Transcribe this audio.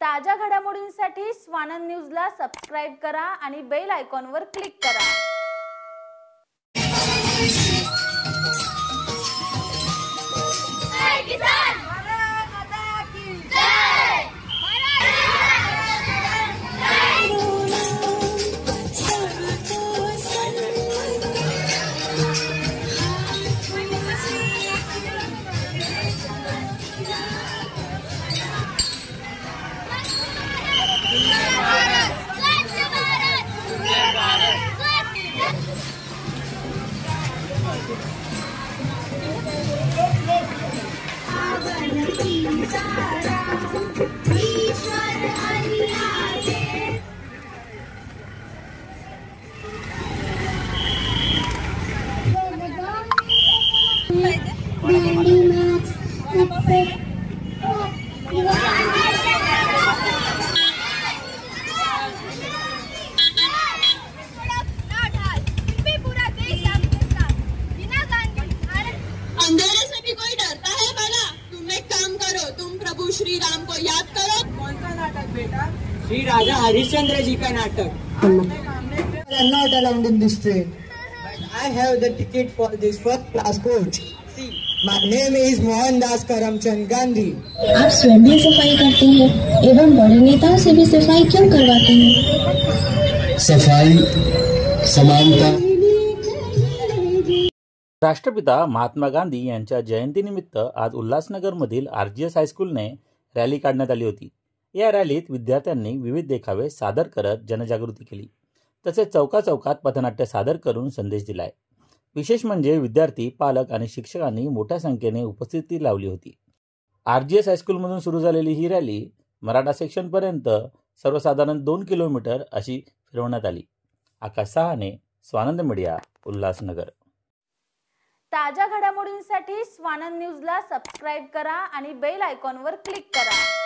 ताज्या घडामोडींसाठी स्वानंद न्यूजला सबस्क्राइब करा आणि बेल आयकॉनवर क्लिक करा। अंधेरे से भी कोई डरता है भला? तुम एक काम करो, तुम प्रभु श्री राम को याद करो। कौन सा नाटक बेटा? श्री राजा हरिश्चंद्र जी का नाटक। I am not allowed in this train. But I have the ticket for this first class coach. See, my name is Mohandas Karamchand Gandhi. आप स्वयं भी सफाई करते हैं एवं बड़े नेताओं से भी सफाई क्यों करवाते हैं? सफाई, समानता। राष्ट्रपिता महात्मा गांधी यांच्या जयंतीनिमित्त आज उल्हासनगरमधील RGS हायस्कूलने रॅली काढण्यात आली होती। या रॅलीत विद्यार्थ्यांनी विविध देखावे सादर करत जनजागृती केली, तसेच चौकाचौकात पथनाट्य सादर करून संदेश दिलाय। विशेष म्हणजे विद्यार्थी, पालक आणि शिक्षकांनी मोठ्या संख्येने उपस्थिती लावली होती। RGS हायस्कूलमधून सुरू झालेली ही रॅली मराठा सेक्शनपर्यंत सर्वसाधारण 2 किलोमीटर अशी फिरवण्यात आली। आकाश सहाने, स्वानंद मीडिया, उल्हासनगर। ताज्या घडामोडींसाठी स्वानंद न्यूजला सबस्क्राइब करा आणि बेल आयकॉनवर क्लिक करा।